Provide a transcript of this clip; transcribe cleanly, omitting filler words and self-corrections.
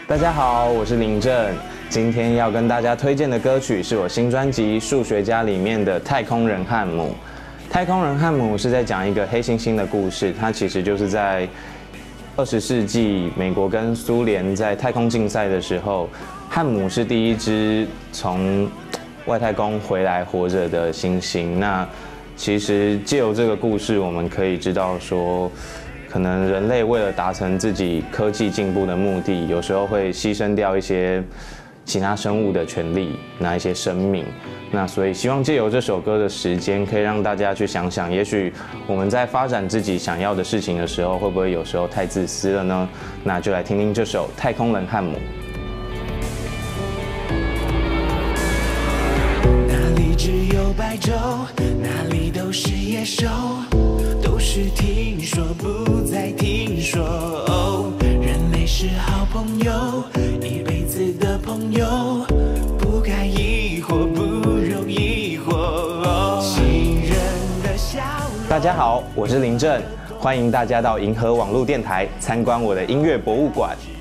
大家好，我是林正。今天要跟大家推荐的歌曲是我新专辑《数学家》里面的《太空人汉姆》。太空人汉姆是在讲一个黑猩猩的故事，它其实就是在20世纪美国跟苏联在太空竞赛的时候，汉姆是第一只从外太空回来活着的猩猩。那其实借由这个故事，我们可以知道说，可能人类为了达成自己科技进步的目的，有时候会牺牲掉一些其他生物的权利，拿一些生命。那所以希望借由这首歌的时间，可以让大家去想想，也许我们在发展自己想要的事情的时候，会不会有时候太自私了呢？那就来听听这首《太空人汉姆》。 哪里只有白昼，哪里都是野兽，都是听说不再听说。人类是好朋友，一辈子的朋友，不该疑惑，不容疑惑。情人的笑容。 大家好，我是林正，欢迎大家到银河网络电台参观我的音乐博物馆。